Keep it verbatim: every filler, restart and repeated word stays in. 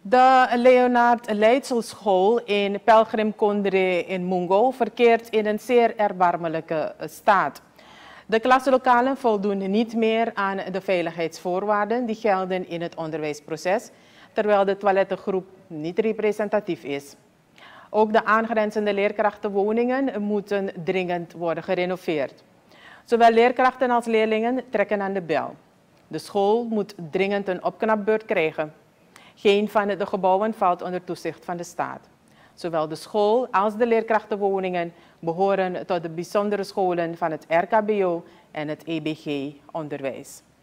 De Leonard Leidselschool in Pelgrim Kondre in Mungo verkeert in een zeer erbarmelijke staat. De klaslokalen voldoen niet meer aan de veiligheidsvoorwaarden die gelden in het onderwijsproces, terwijl de toilettengroep niet representatief is. Ook de aangrenzende leerkrachtenwoningen moeten dringend worden gerenoveerd. Zowel leerkrachten als leerlingen trekken aan de bel. De school moet dringend een opknapbeurt krijgen. Geen van de gebouwen valt onder toezicht van de staat. Zowel de school als de leerkrachtenwoningen behoren tot de bijzondere scholen van het R K B O en het E B G-onderwijs.